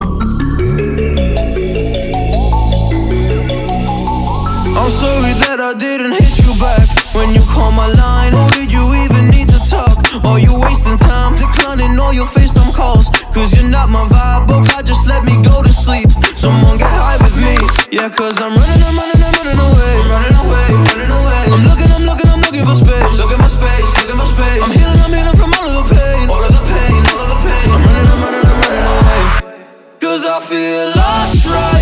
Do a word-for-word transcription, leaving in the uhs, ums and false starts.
I'm sorry that I didn't hit you back when you called my line. Or did you even need to talk? Are you wasting time declining all your FaceTime calls? Cause you're not my vibe, oh God, just let me go to sleep. Someone get high with me. Yeah, cause I'm running, I'm running, I'm running away. I'm running away, running away. I'm looking, I'm looking, I'm looking for space. Looking for space, looking for space. I'm healing, I'm healing from all of the pain. All of the pain, all of the pain. I'm running, I'm running, I'm running away. Cause I feel lost right